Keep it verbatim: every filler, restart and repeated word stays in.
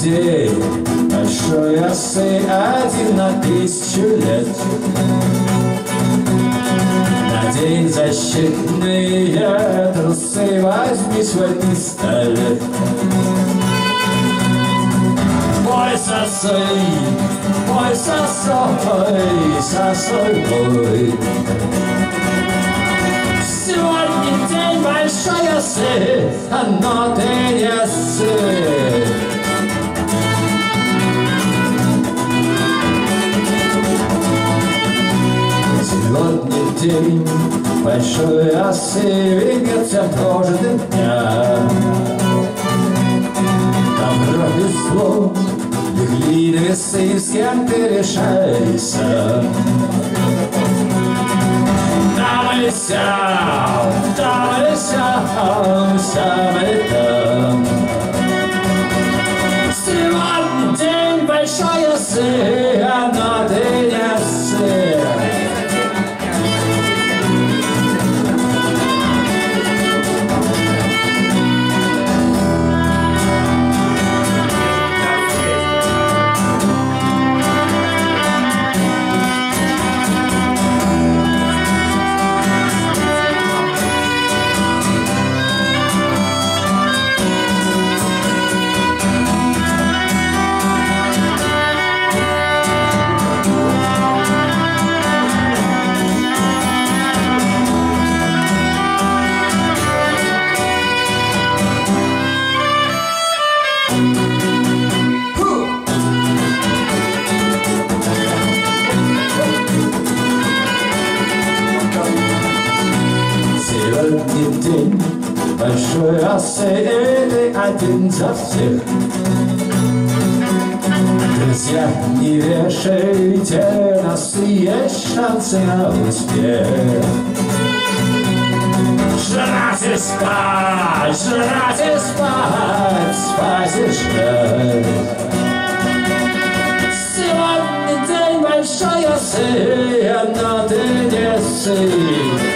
день, большой осы один на тысячу лет. Надень защитные трусы, возьми свой пистолет. Мой сосой, мой сосой, сосой мой. Сегодня день большой осы, но ты не сы. Сегодня день большой осы, венец прожитых дня. Там кровь и зло легли на весы, с кем ты решайся. Там или сям, там или сям, сям или там. Сегодня день большой осы, но ты не сы. Сегодня день большой осы, и ты один за всех. Друзья, не вешайте носы, есть шансы на успех. Жрать и спать, жрать и спать, спать и ждать. Сегодня день большой осы, но ты не сы.